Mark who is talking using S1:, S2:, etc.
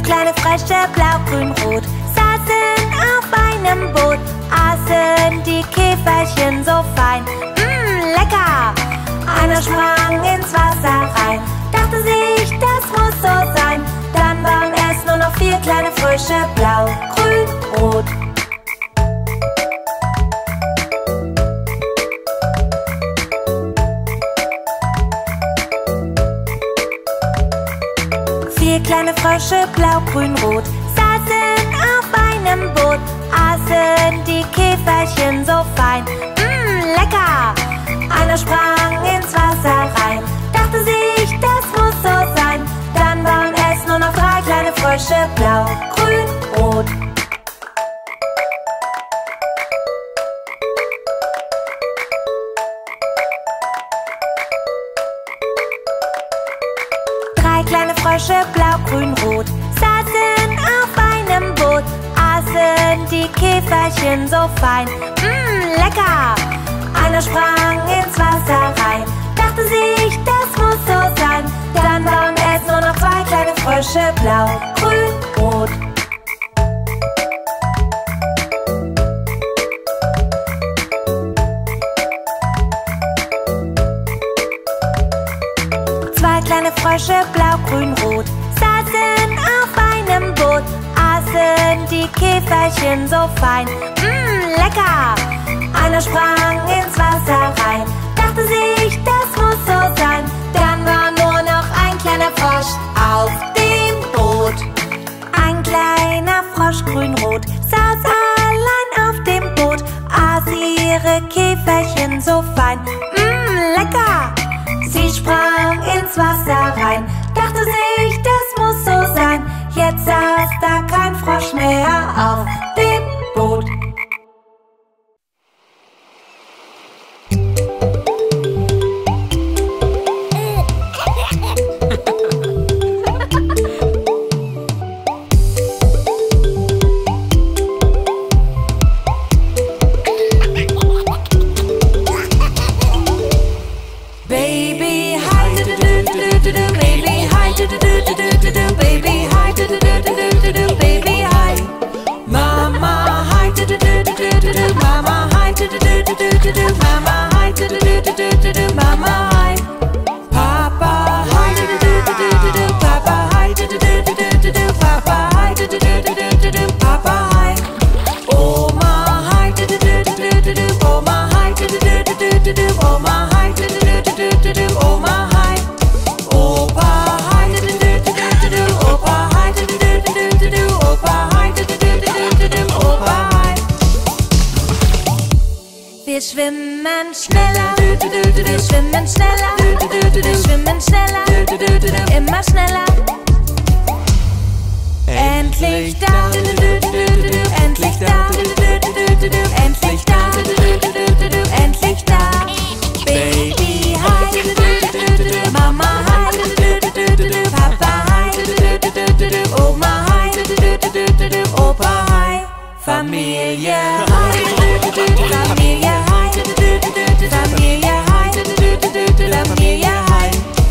S1: 5 kleine Frösche, blau, grün, rot, saßen auf einem Boot, aßen die Käferchen so fein. Lecker! Einer sprang ins Wasser rein, dachte sich, das muss so sein. Dann waren es nur noch 4 kleine Frösche, blau, grün, rot. Kleine Frösche, blau, grün, rot, saßen auf einem Boot, aßen die Käferchen so fein. Lecker! Einer sprang ins Wasser rein, dachte sich, das muss so sein. Dann waren es nur noch 3 kleine Frösche, blau, grün, rot. Kleine Frösche, blau, grün, rot, saßen auf einem Boot, aßen die Käferchen so fein. Lecker! Einer sprang ins Wasser rein, dachte sich, das muss so sein. Dann waren es nur noch 2 kleine Frösche, blau, grün, rot. Kleine Frösche, blau, grün, rot, saßen auf einem Boot, aßen die Käferchen so fein. Lecker! Einer sprang ins Wasser rein, dachte sich, das muss so sein. Dann war nur noch ein kleiner Frosch auf dem Boot. Ein kleiner Frosch, grün-rot, saß allein auf dem Boot, aß ihre Käferchen so fein. Lecker! Sie sprang ins Wasser rein, dachte sich, das muss so sein. Jetzt saß da kein Frosch mehr auf dem Boot. Wir schwimmen schneller, wir schwimmen schneller, wir schwimmen schneller, immer schneller. Endlich da, endlich da, endlich da, endlich da. Baby hi, Mama hi, Papa hi, Oma hi, Opa hi, Familie hi, Familie hi, Familie hi, Familie hi.